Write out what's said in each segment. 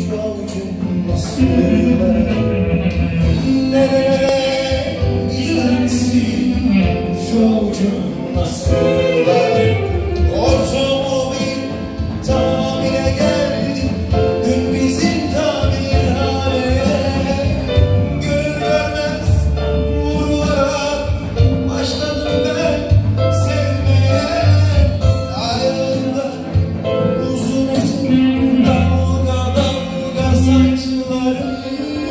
avucum nasıl nerelere gizlensin şu avucum nasıl otomobil tamire geldi dün bizim tamirhaneye gönül vermez vurularak başladım ben sevmeye ayağında uzun uzun dalga dalga saçları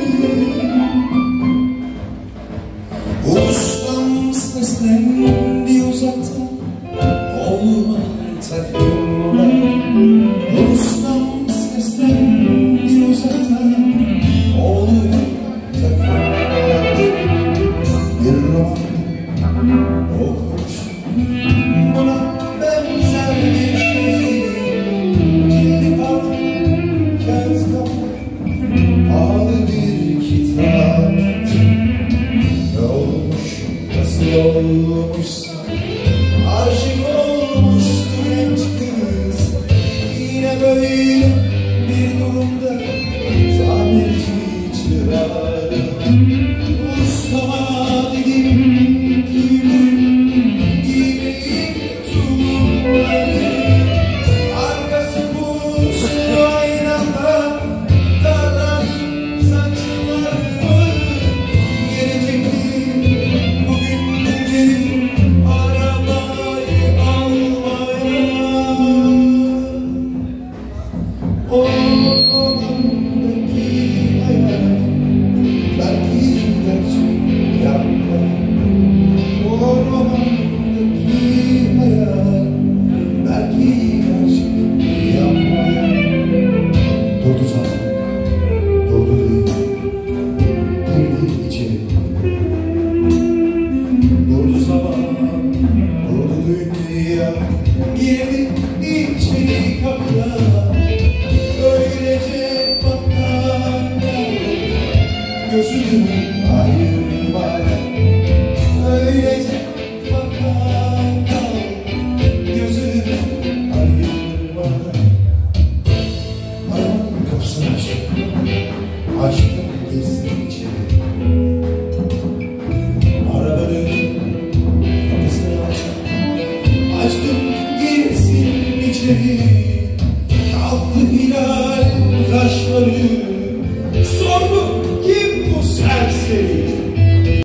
ustam seslendi uzaktan oğluma takımlar ustam seslendi uzaktan oğluma takımlar bir roman okumuştum buna benzer bir şey cildi parmak kağıt kaplı pahalı bir kitap ne olmuş nasıl olmuşsa aşık olmuştu genç kız yine böyle bir durumda tamirci çırağı ustama dedim gülüm giyeyim tulumları arkası buğsu aynada taran saçlarımı gelecektim bugün gelip arabayı almaya. Oh, oh, oh.